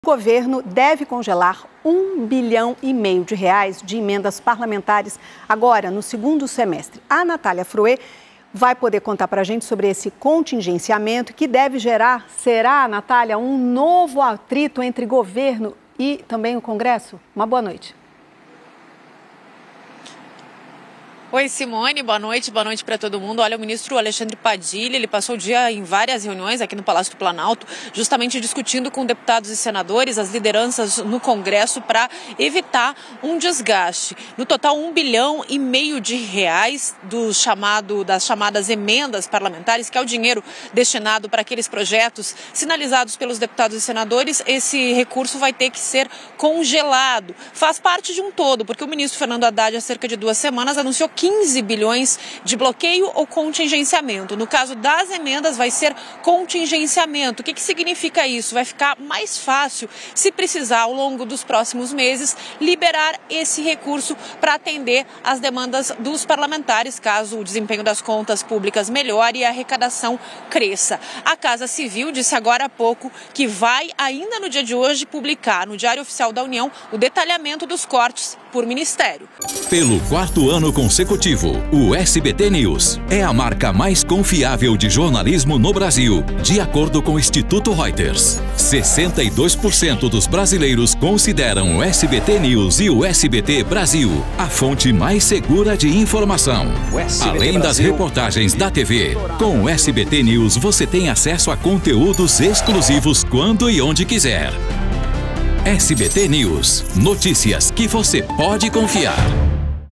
O governo deve congelar R$1,5 bilhão de emendas parlamentares agora, no segundo semestre. A Natália Fruê vai poder contar para a gente sobre esse contingenciamento que deve gerar, será, Natália, um novo atrito entre governo e também o Congresso? Uma boa noite. Oi, Simone, boa noite para todo mundo. Olha, o ministro Alexandre Padilha, ele passou o dia em várias reuniões aqui no Palácio do Planalto, justamente discutindo com deputados e senadores, as lideranças no Congresso, para evitar um desgaste. No total, R$1,5 bilhão das chamadas emendas parlamentares, que é o dinheiro destinado para aqueles projetos sinalizados pelos deputados e senadores. Esse recurso vai ter que ser congelado. Faz parte de um todo, porque o ministro Fernando Haddad, há cerca de 2 semanas, anunciou 15 bilhões de bloqueio ou contingenciamento. No caso das emendas, vai ser contingenciamento. O que significa isso? Vai ficar mais fácil, se precisar, ao longo dos próximos meses, liberar esse recurso para atender às demandas dos parlamentares, caso o desempenho das contas públicas melhore e a arrecadação cresça. A Casa Civil disse agora há pouco que vai, ainda no dia de hoje, publicar no Diário Oficial da União o detalhamento dos cortes por ministério. Pelo 4º ano consecutivo, o SBT News é a marca mais confiável de jornalismo no Brasil, de acordo com o Instituto Reuters. 62% dos brasileiros consideram o SBT News e o SBT Brasil a fonte mais segura de informação. Além das reportagens da TV, com o SBT News você tem acesso a conteúdos exclusivos quando e onde quiser. SBT News. Notícias que você pode confiar.